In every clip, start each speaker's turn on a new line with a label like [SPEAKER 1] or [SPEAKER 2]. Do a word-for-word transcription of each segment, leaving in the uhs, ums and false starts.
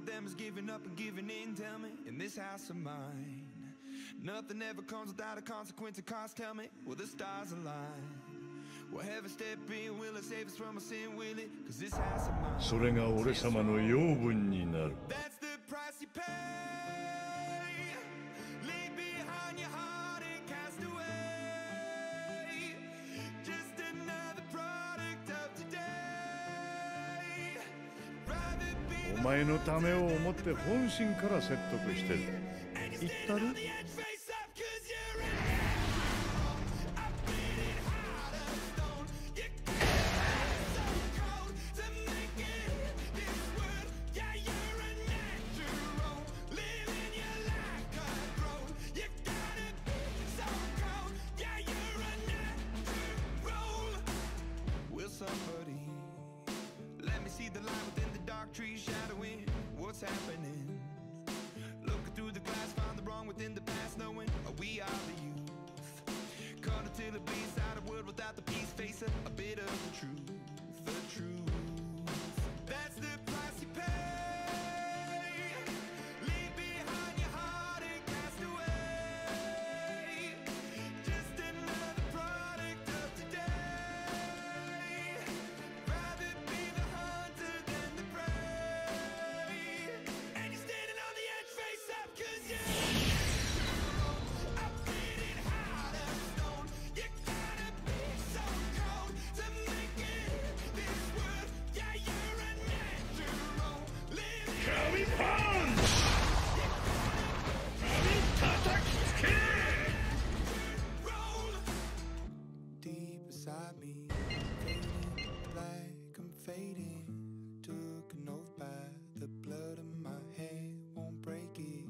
[SPEAKER 1] of them is giving up and giving in. Tell me, in this house of mine, nothing ever comes without a consequence of cost. Tell me, will the stars align? Will heaven step in? Will it save us from our sin? Will it? Cause this house of mine,
[SPEAKER 2] それが俺様の養分になる。
[SPEAKER 1] That's the price you pay. Leave behind your heart and cast away. Just another product of today. Rather be
[SPEAKER 2] お前のためを思って本心から説得してる。言ったる？
[SPEAKER 1] Somebody, let me see the light within the dark trees shadowing what's happening. Looking through the glass, find the wrong within the past, knowing we are the youth. Caught until it bleeds out a world without the peace, face a, a bit of the truth, the truth. That's the price you pay. Leave behind your heart and cast away. Just another product of today. Deep beside me, fading like I'm fading. Took an oath by the blood in my head, won't break it.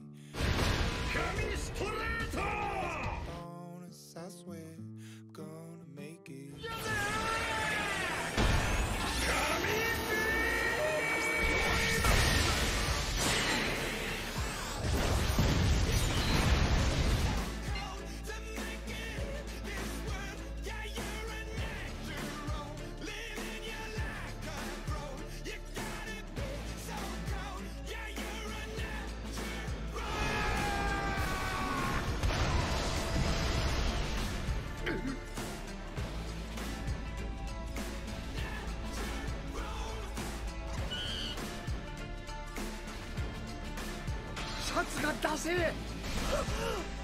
[SPEAKER 1] Bonus, I swear, I'm gonna make it.
[SPEAKER 3] シャツが出せ！